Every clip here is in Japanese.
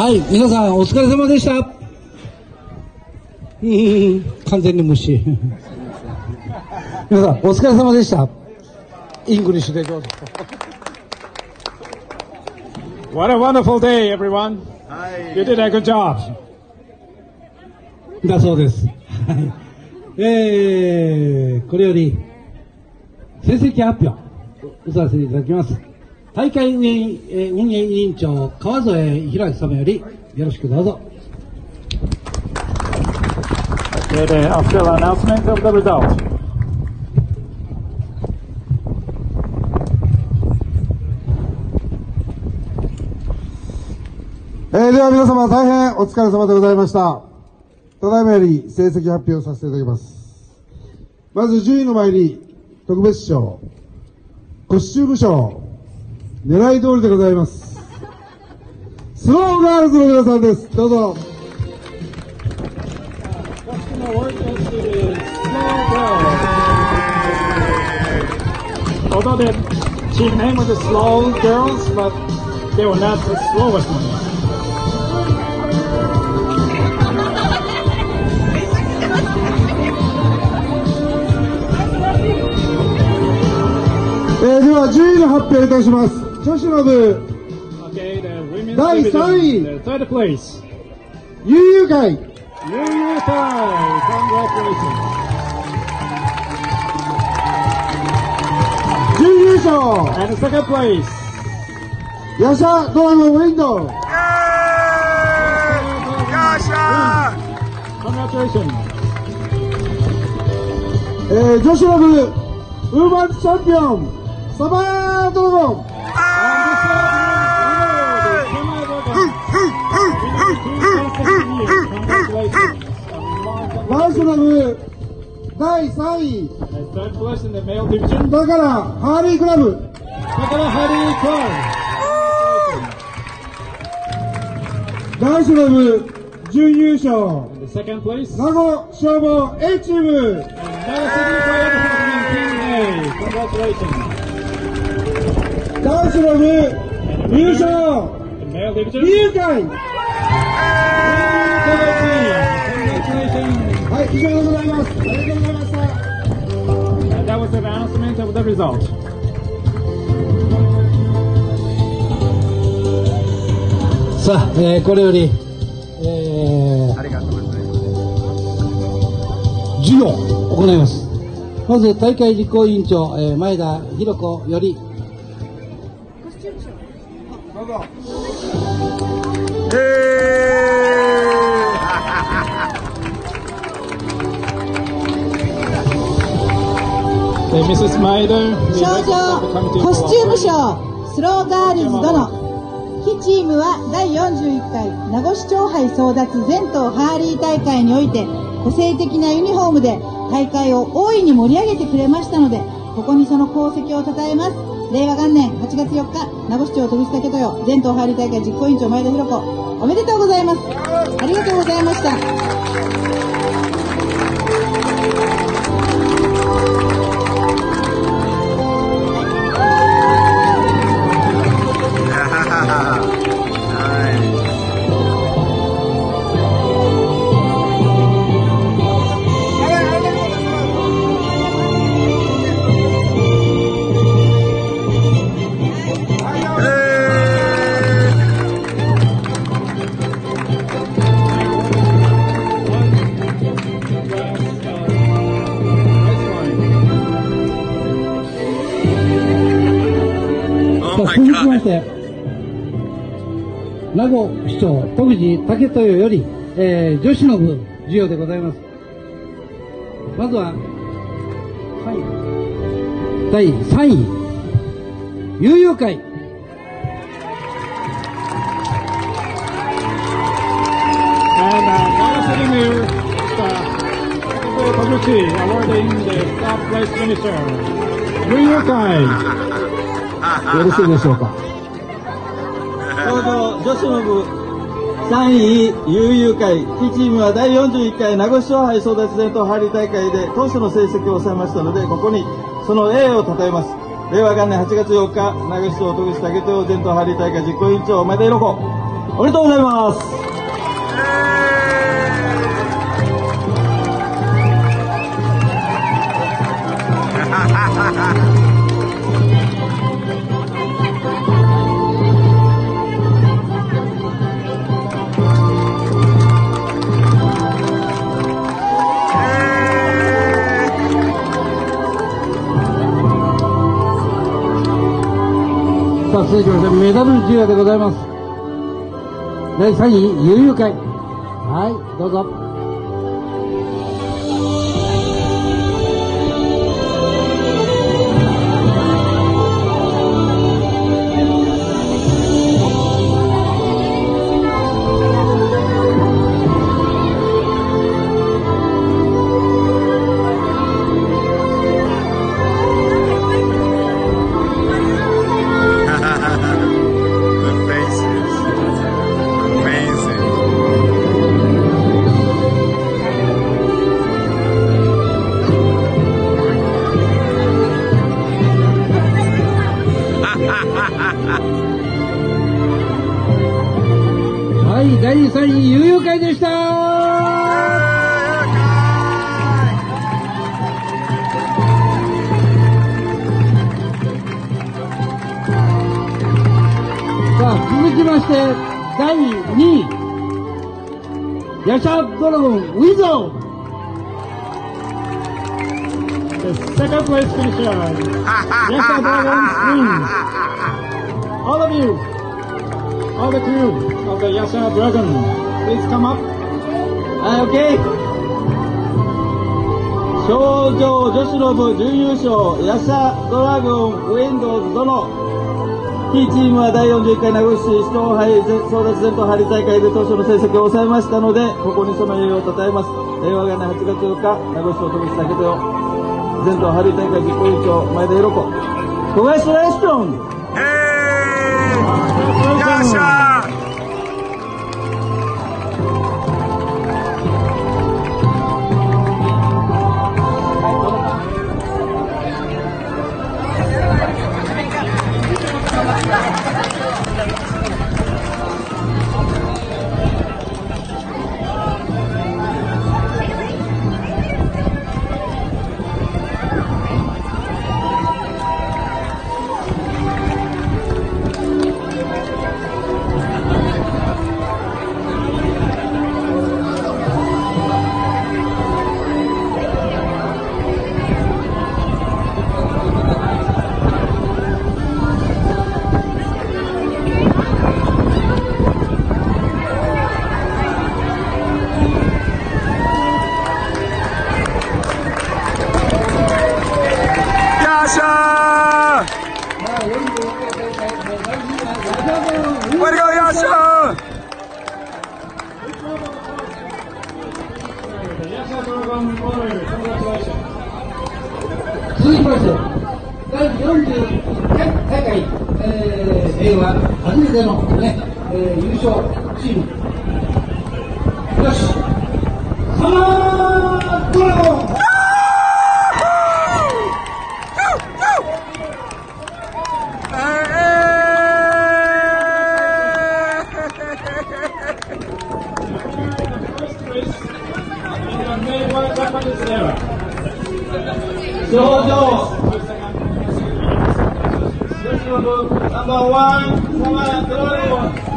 はい、皆さんお疲れ様でした。完全に無視。皆さんお疲れ様でした。イングリッシュでどうぞ。 What a wonderful day, everyone. You did a good job. だそうです。これより成績発表をさせていただきます。大会運営委員長川添博明様よりよろしくどうぞ。 The official announcement of the result. では皆様大変お疲れ様でございました。ただいまより成績発表させていただきます。まず10位の前に特別賞、コスチューム賞、狙い通りでございます。スローガールズの皆さんです。どうぞ。 Although the team name was the Slow Girls, but they were not the slowest one. では10位の発表いたします。女子の部、第3位、悠々会。準優勝、ヤシャドラゴンウィンドウ。女子の部、ウーマンチャンピオン、サバードラゴン。男子の部第3位、だからハーリークラブ。男子の部準優勝、名護消防 A チーム。男子の部優勝、理由会。はい、以上でございます。ありがとうございました。 That was the announcement of the result. さあ、これより、授業を行います。まず大会実行委員長、前田弘子より。どうぞ。 Mrs. Maider, 賞状コスチューム賞スローガールズ殿。非チームは第41回名護市長杯争奪全島ハーリー大会において個性的なユニフォームで大会を大いに盛り上げてくれましたので、ここにその功績を称えます。令和元年8月4日、名護市長戸口武豊全島ハーリー大会実行委員長前田弘子、おめでとうございます。ありがとうございました。 続きまして、名護市長戸口武豊より、女子の部授与でございます。まずは第3位、悠々会。よろしいでしょうか。 ちょうど女子の部3位悠々会、非チームは第41回名護市長杯争奪全島ハーリー大会で当初の成績を収めましたので、ここにその栄誉を称えます。令和元年8月8日、名護市長戸口武豊全島ハーリー大会実行委員長前田弘子。 おめでとうございます。 さあ、続きましてメダル授与でございます。第3位、悠々会。はい、どうぞ。はい、第3位、悠々会でした。さあ、続きまして、第2位、ヤシャドラゴン、ウィゾー。 The second place finisher, Yasha Dragons wins. All of you, all the crew of the Yasha Dragon, please come up. OK。少女女子の部準優勝、ヤシャドラゴンウィンドウズ殿。P チームは第41回名護市市長杯争奪戦とハリー大会で当初の成績を抑えましたので、ここにその栄誉をたたえます。令和元年8月4日、名護市を飛びしたけどよ。全島ハリー大会実行委員長、前田裕子。小林レストン。 よっしゃー。 続きまして、第41回大会、令和初めての、ね優勝チーム、よし、サマードラゴン少女女子の部ナンバーワンサマードラゴン。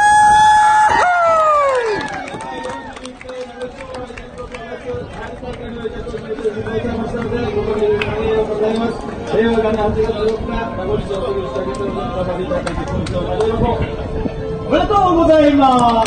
令和元年8月4日、名護市を飛びしたけどハリー大会実行委員長、前田裕子。おめでとうございます。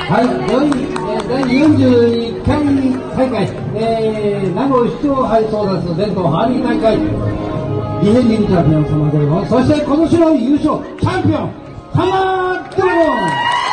はい、第41回大会、名護市長杯争奪全島ハーリー大会、ディフェンディングチャンピオン様でございます。そして今年の優勝チャンピオン、ハマードラゴン。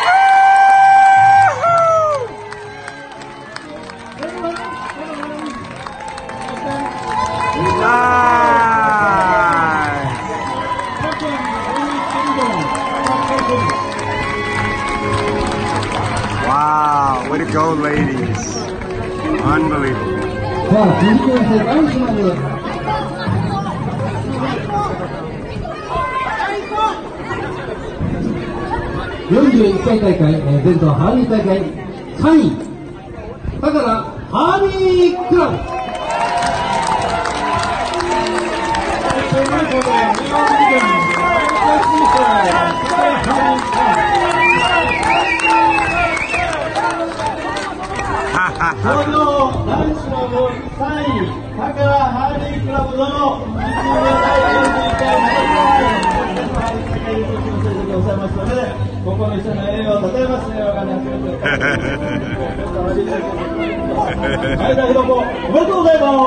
Wow, way to go, ladies. Unbelievable. さあ、続きまして男子まで。41回大会、全島ハーリー大会3位、だからハーリークラブ。 男子の部3位、宝ハーリークラブの第41回でございますので、ここの人の栄誉をたたえますね、わかんないですけど。前田博子、おめでとうございます。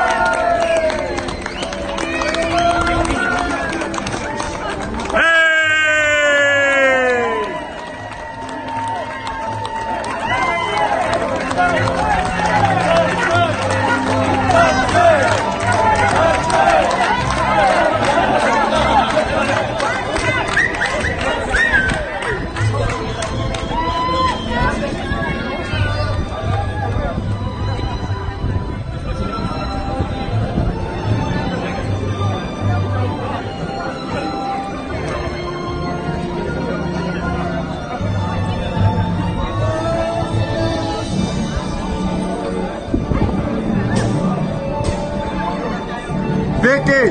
Vicky!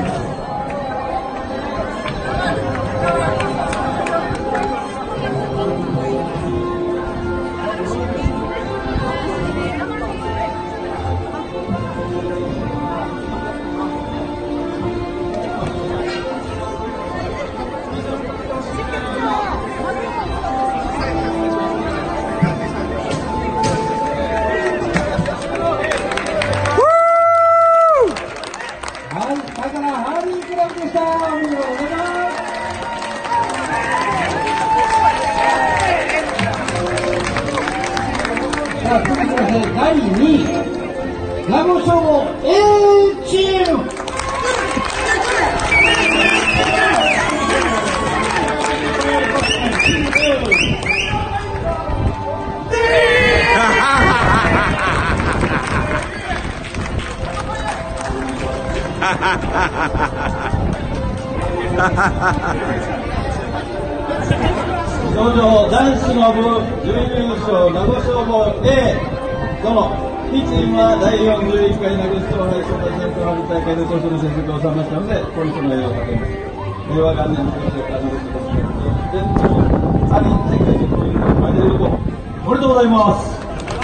第2位、名護消防 A チーム。 表彰男子の部準優勝名護消防 A その1チームは第41回名護市長杯争奪戦とハーリー大会で当初の成績を収めましたので、この人の栄誉を立てます。令和元年に名護市伝統ハーリー大会でこういうのを前で喜ぶ。おめでとうございます。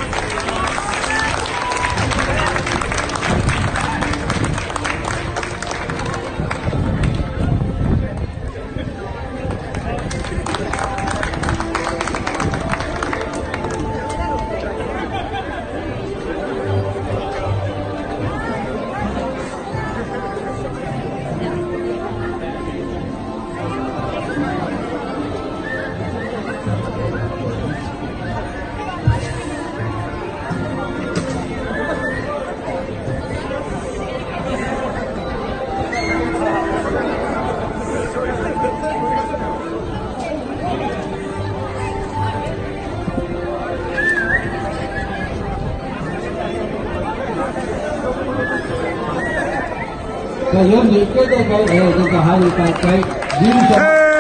41回大会、全国ハーリー大会優勝。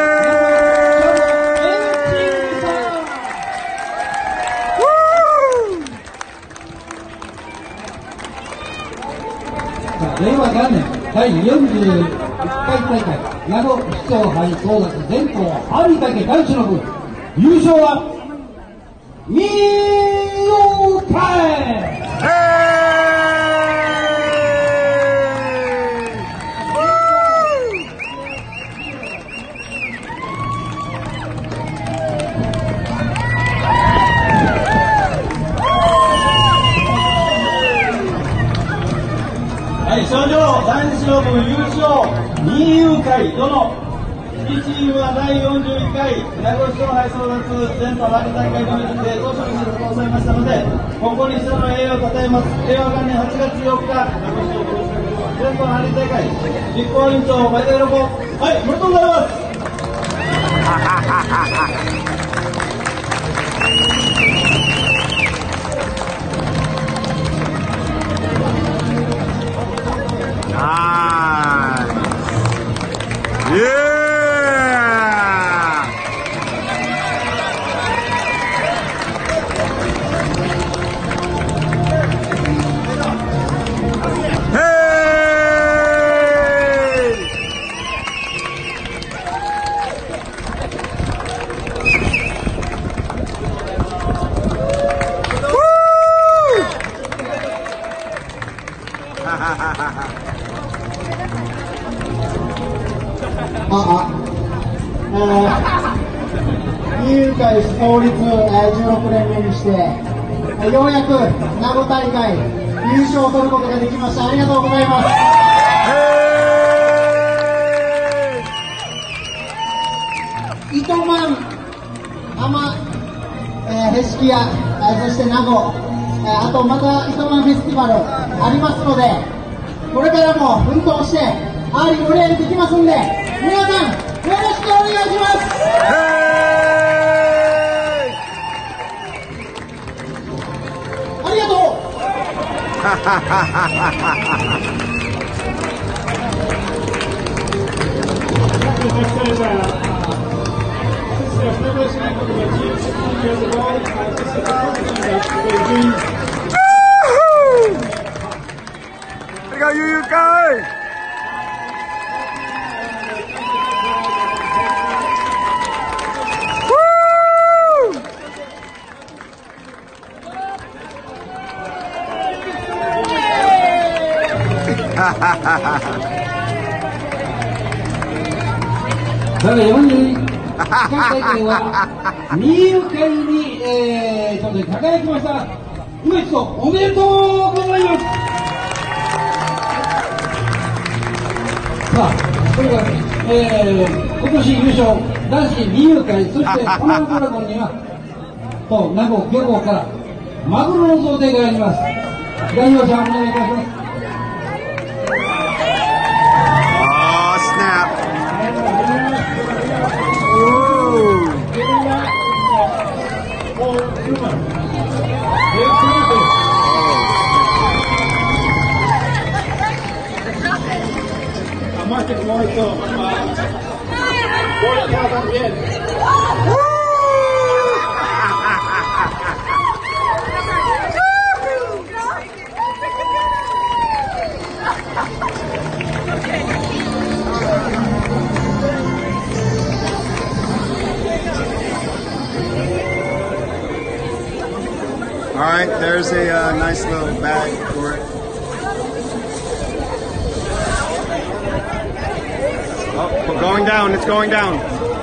令和元年第41回大会名護市長杯争奪全島ハーリー大会男子の部優勝はミオタイ。 はい、賞状男子勝負優勝二遊会殿1チームは第41回名護市勝敗争奪全都ハリ大会において当初に成功されましたので、ここにその栄誉をたたえます。令和元年8月4日名護市全都ハリ大会実行委員長前田喜子、はい、おめでとうございます。 二遊会創立16年目にして、ようやく名護大会優勝を取ることができました。ありがとうございます。糸満、浜、へしきや、そして名護、あとまた糸満フェスティバルありますので、これからも奮闘してハーリー盛り上げていきますんで、皆さんよろしくお願いします。ありがとう。 There you go, you guys! 第41回大会は二遊会に、ちょっと輝きました。今一度おめでとうございます。さあ、それでは、今年優勝男子二遊会、そしてコナンドラゴンにはと名護漁港からマグロの贈呈があります。代表者お願いいたします。 All right, there's a nice little bag for it. Oh, going down, it's going down.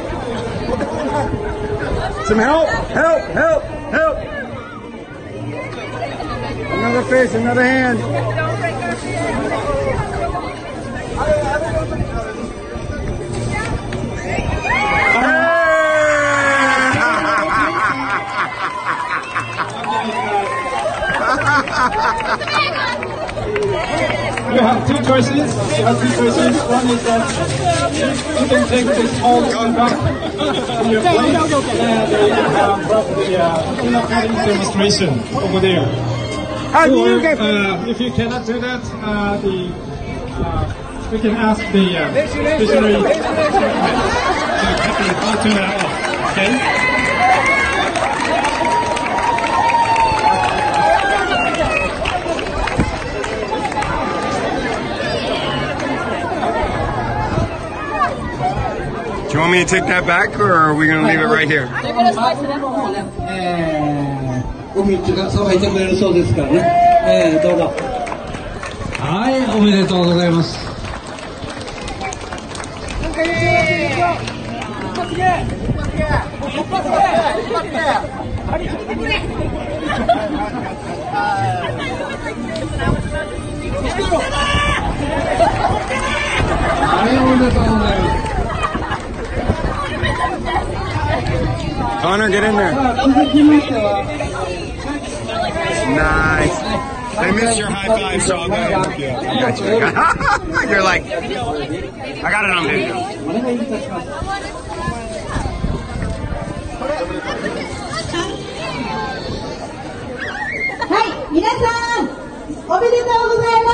Some help, help, help, help. Another fish, another hand. You have two choices. One is that you can take this whole back from your plate, and you can have probably demonstration over there. Or if you cannot do that, we can ask the fishery to turn that off. Okay. Do you want me to take that back, or are we going to leave it right here? 海っていうかさばいてくれるそうですからね。どうぞ。はい、おめでとうございます。 はい、おめでとうございます。 Connor, get in there. 続きましては、 Nice. I missed your high five, so I'll go ahead with you. I got you. You're like, I got it on video. お願いいたします。 はい、皆さん、おめでとうございます。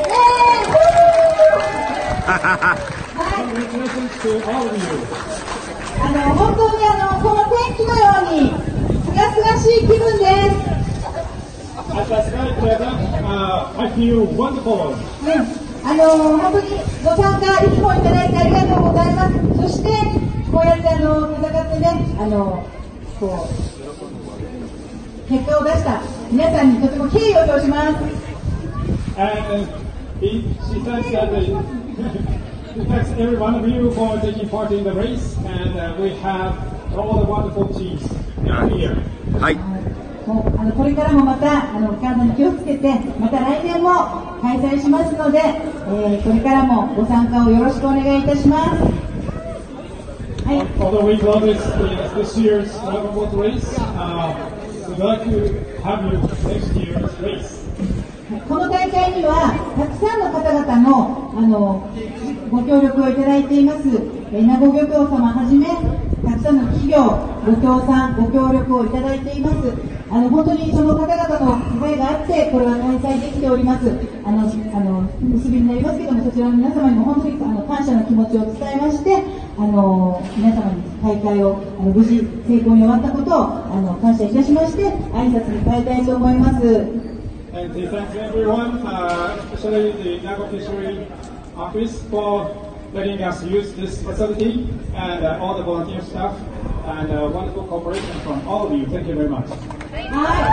本当にこの天気のように、すがすがしい気分です。 As I said, I feel wonderful. 本当にご参加いつもいただいてありがとうございます。そしてこうやって戦ってね、こう結果を出した皆さんにとても敬意を表します。 And she thanks thanks every one of you for taking part in the race, and we have all the wonderful teams here. はい。 もうこれからもまた体に気をつけて、また来年も開催しますので、これからもご参加をよろしくお願いいたします。はい。 Although we love this year's Dragon Boat race, we'd like to have you next year's race. この大会にはたくさんの方々のご協力をいただいています。名護漁協様はじめたくさんの企業、ご協賛、ご協力をいただいています。本当にその方々の支えがあってこれは開催できております。結びになりますけども、そちらの皆様にも本当に感謝の気持ちを伝えまして、皆様に大会を無事成功に終わったことを感謝いたしまして挨拶に変えたいと思います。 And thanks everyone, especially the Nago Fishery Office for letting us use this facility, and all the volunteer staff, and wonderful cooperation from all of you. Thank you very much. Hi.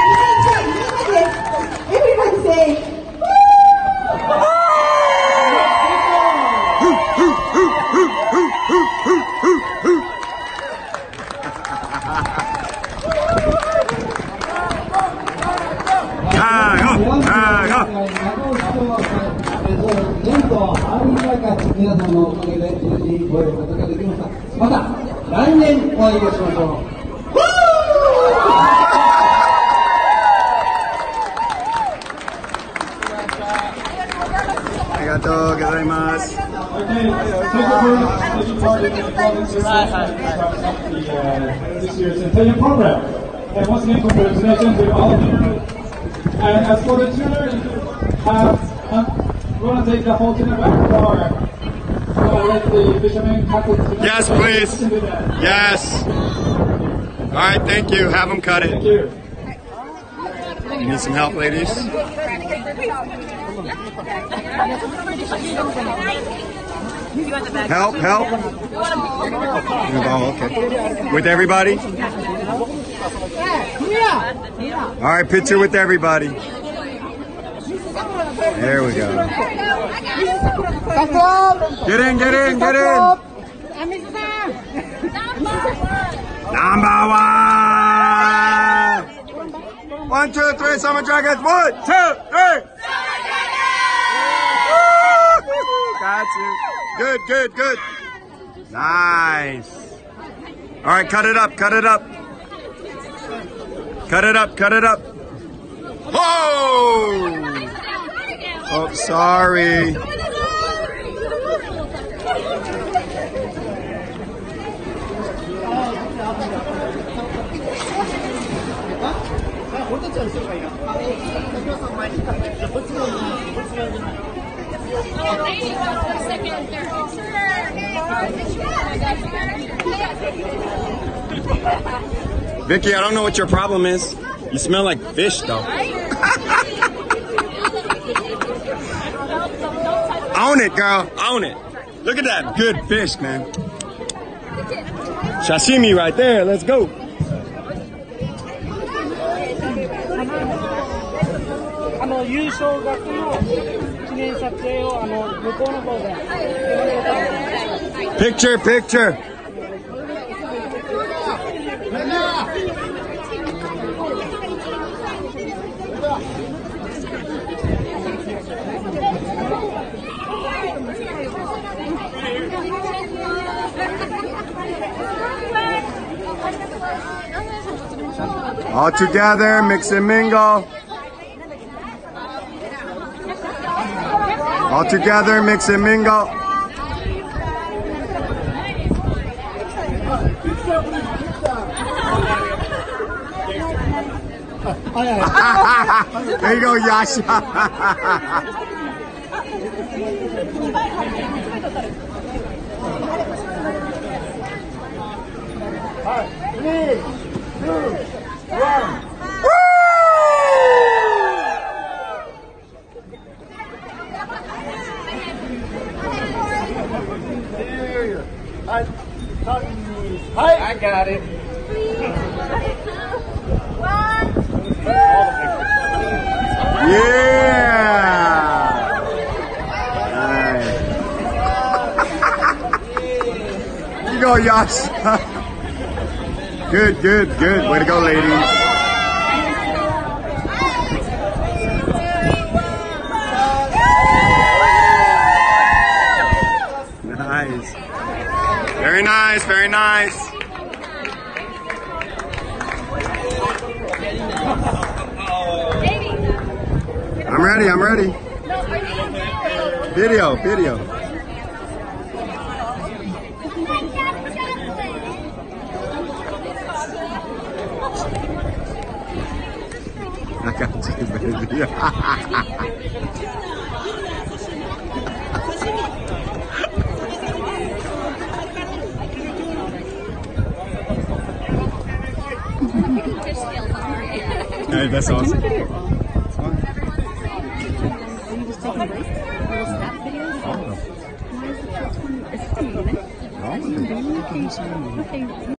Everybody say, 皆さんのおかげで無事に終えることができました。また来年お会いいたしましょう。 ありがとうございます。 Okay, thank you for taking part in the performances of this year's Italian program. And once again, congratulations to all of you. And as for the tuner, if you want to take the whole tuner back, or let the fishermen cut it? Yes, please. Yes. All right, thank you. Have them cut it. Thank you. You need some help, ladies? Help, help. Oh, okay. With everybody? All right, picture with everybody. There we go. Get in, get in, get in. Number one. 1, 2, 3, Summer Dragons. 1, 2, 3. Got you. Good, good, good. Nice. All right, cut it up, cut it up. Cut it up, cut it up. Whoa! Oh, sorry. Vicky, I don't know what your problem is. You smell like fish, though. Own it, girl. Own it. Look at that good fish, man. Sashimi right there. Let's go. Picture, picture. All together, mix and mingle. All together, mix and mingle. There you go, Yasha. I got it. Yeah. Nice. You go, Yash. Good, good, good. Way to go, ladies. Nice. Very nice, very nice. I'm ready, I'm ready. Video, video. I got you, baby. Hey, that's awesome. Oh.